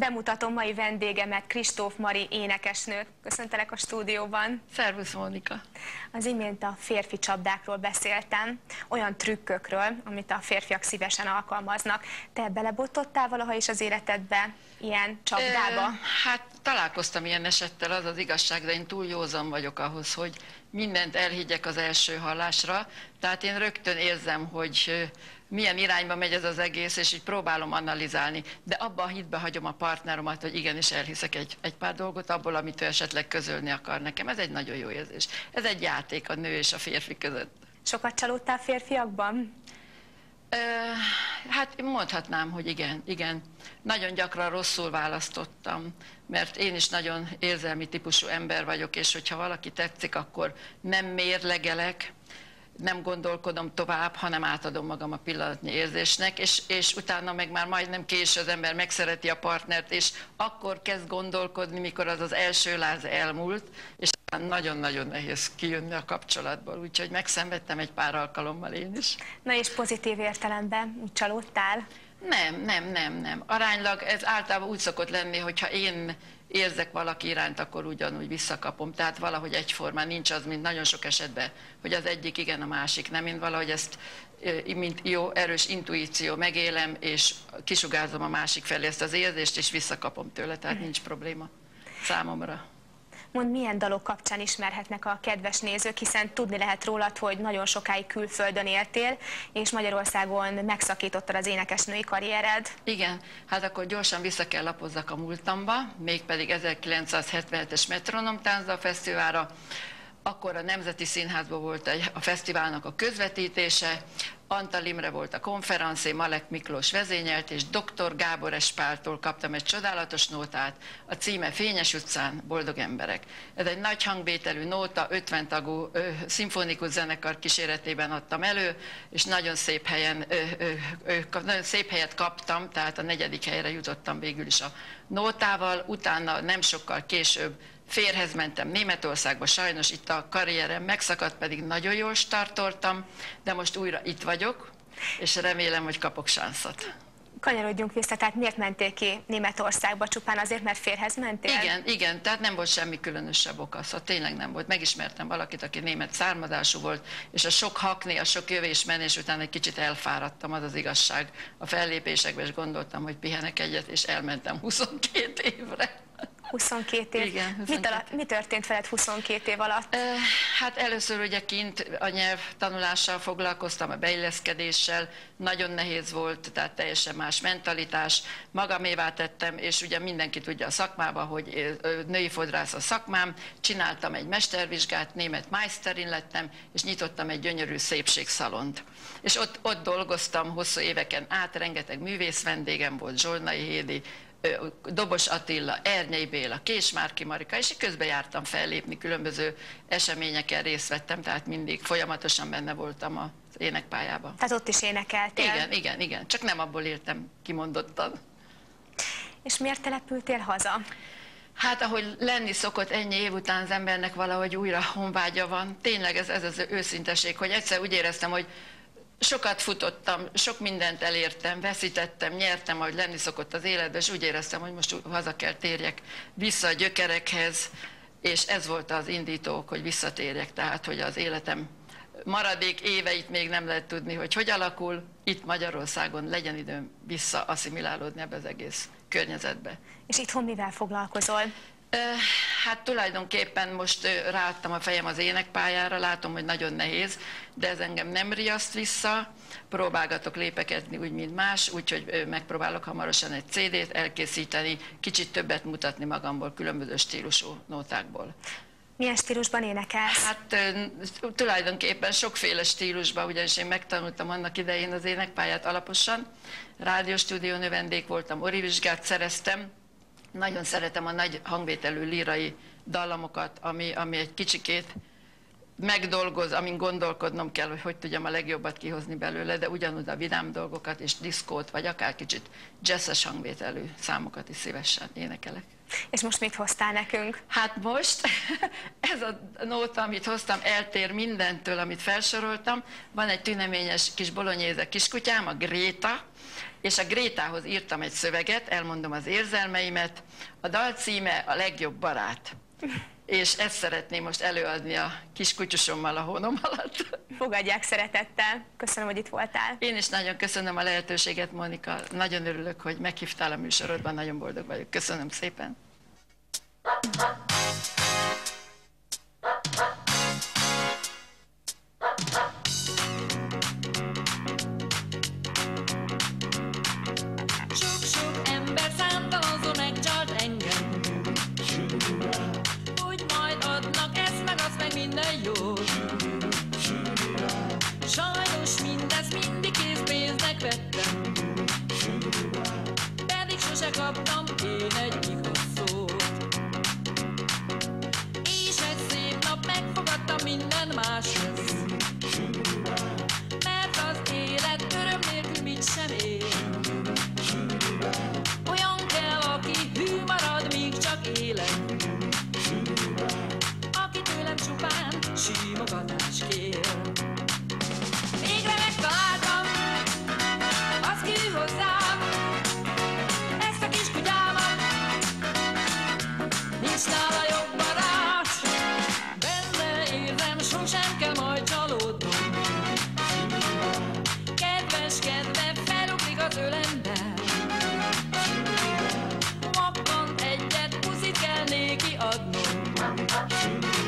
Bemutatom mai vendégemet, Kristóf Mari énekesnőt. Köszöntelek a stúdióban. Szervusz, Mónika! Az imént a férfi csapdákról beszéltem, olyan trükkökről, amit a férfiak szívesen alkalmaznak. Te belebotottál valaha is az életedbe ilyen csapdába? Hát találkoztam ilyen esettel, az az igazság, de én túl józan vagyok ahhoz, hogy mindent elhiggyek az első hallásra. Tehát én rögtön érzem, hogy milyen irányba megy ez az egész, és így próbálom analizálni. De abban a hitbe hagyom a partneromat, hogy igenis elhiszek egy pár dolgot abból, amit ő esetleg közölni akar nekem. Ez egy nagyon jó érzés. Ez egy játék a nő és a férfi között. Sokat csalódtál férfiakban? Hát mondhatnám, hogy igen. Nagyon gyakran rosszul választottam, mert én is nagyon érzelmi típusú ember vagyok, és hogyha valaki tetszik, akkor nem mérlegelek, nem gondolkodom tovább, hanem átadom magam a pillanatnyi érzésnek, és utána meg már majdnem késő, az ember megszereti a partnert, és akkor kezd gondolkodni, mikor az első láz elmúlt, és nagyon-nagyon nehéz kijönni a kapcsolatból, úgyhogy megszenvedtem egy pár alkalommal én is. Na és pozitív értelemben úgy csalódtál? Nem. Aránylag ez általában úgy szokott lenni, hogyha én érzek valaki iránt, akkor ugyanúgy visszakapom. Tehát valahogy egyformán nincs az, mint nagyon sok esetben, hogy az egyik igen, a másik nem. Én valahogy ezt, mint jó, erős intuíció megélem, és kisugárzom a másik felé ezt az érzést, és visszakapom tőle, tehát nincs probléma számomra. Mondd, milyen dalok kapcsán ismerhetnek a kedves nézők, hiszen tudni lehet rólad, hogy nagyon sokáig külföldön éltél, és Magyarországon megszakítottad az énekesnői karriered. Igen, hát akkor gyorsan vissza kell lapozzak a múltamba, mégpedig 1977-es Metronom Táncdal Fesztiválra. Akkor a Nemzeti Színházban volt a fesztiválnak a közvetítése, Antal Imre volt a konferencé, Malek Miklós vezényelt, és Dr. Gábor Espáltól kaptam egy csodálatos nótát, a címe Fényes utcán, boldog emberek. Ez egy nagy hangvételű nóta, 50 tagú szimfonikus zenekar kíséretében adtam elő, és nagyon szép helyet kaptam, tehát a 4. helyre jutottam végül is a nótával, utána nem sokkal később férhez mentem Németországba, sajnos itt a karrierem megszakadt, pedig nagyon jól startoltam, de most újra itt vagyok, és remélem, hogy kapok szánszot. Kanyarodjunk vissza, tehát miért mentél ki Németországba? Csupán azért, mert férhez mentél? Igen, tehát nem volt semmi különösebb oka, szóval tényleg nem volt. Megismertem valakit, aki német származású volt, és a sok hakni, a sok jövés-menés után egy kicsit elfáradtam, az az igazság. A fellépésekben is gondoltam, hogy pihenek egyet, és elmentem 22 évre. 22 év. Igen, 22. Mi történt veled 22 év alatt? Hát először ugye kint a nyelvtanulással foglalkoztam, a beilleszkedéssel, nagyon nehéz volt, tehát teljesen más mentalitás, magamévá tettem, és ugye mindenki tudja a szakmában, hogy női fodrász a szakmám, csináltam egy mestervizsgát, német meisterin lettem, és nyitottam egy gyönyörű szépségszalont. És ott dolgoztam hosszú éveken át, rengeteg művész vendégem volt, Zsolnai Hédi, Dobos Attila, Ernyei Béla, Késmárki Marika, és közben jártam fellépni, különböző eseményeken részt vettem, tehát mindig folyamatosan benne voltam az énekpályában. Tehát ott is énekeltél? Igen, csak nem abból éltem kimondottan. És miért települtél haza? Hát ahogy lenni szokott ennyi év után az embernek valahogy újra honvágya van. Tényleg ez az őszinteség, hogy egyszer úgy éreztem, hogy sokat futottam, sok mindent elértem, veszítettem, nyertem, ahogy lenni szokott az életben, és úgy éreztem, hogy most haza kell térjek vissza a gyökerekhez, és ez volt az indító, hogy visszatérjek, tehát hogy az életem maradék éveit még nem lehet tudni, hogy alakul, itt Magyarországon legyen időm visszaasszimilálódni ebbe az egész környezetbe. És itthon mivel foglalkozol? Hát tulajdonképpen most ráadtam a fejem az énekpályára, látom, hogy nagyon nehéz, de ez engem nem riaszt vissza, próbálgatok lépekedni úgy, mint más, úgyhogy megpróbálok hamarosan egy CD-t elkészíteni, kicsit többet mutatni magamból, különböző stílusú nótákból. Milyen stílusban énekelsz? Hát tulajdonképpen sokféle stílusban, ugyanis én megtanultam annak idején az énekpályát alaposan, rádióstúdió növendék voltam, orivizsgát szereztem. Nagyon szeretem a nagy hangvételű lírai dallamokat, ami egy kicsikét megdolgoz, amin gondolkodnom kell, hogy tudjam a legjobbat kihozni belőle, de ugyanúgy a vidám dolgokat és diszkót, vagy akár kicsit jazzes hangvételű számokat is szívesen énekelek. És most mit hoztál nekünk? Hát most ez a nóta, amit hoztam, eltér mindentől, amit felsoroltam. Van egy tüneményes kis bolonyéze kiskutyám, a Gréta, és a Grétához írtam egy szöveget, elmondom az érzelmeimet. A dal címe A legjobb barát. És ezt szeretném most előadni a kis kutyusommal a hónom alatt. Fogadják szeretettel. Köszönöm, hogy itt voltál. Én is nagyon köszönöm a lehetőséget, Mónika. Nagyon örülök, hogy meghívtál a műsorodban, nagyon boldog vagyok. Köszönöm szépen. Sok-sok ember számtalanszor megcsalt engem, hogy majd adnak ezt meg azt meg minden jó. Sajnos mindezt mindig készpénznek vettem, pedig sose kaptam én egy igaz szót. És egy szép nap megfogadtam, minden más lesz, mert az élet öröm nélkül mit sem ér. Olyan kell, aki hű marad, míg csak élet, aki tőlem csupán simogatást kér. Végre megtaláltam, az ki hű hozzám, ezt a kis kutyámat, nincs nála jobb barát. Benne érzem, sosem kell majd csalódnom, kedveskedve felugrik az ölembe. Makkant egyet, puszit kell néki adnom,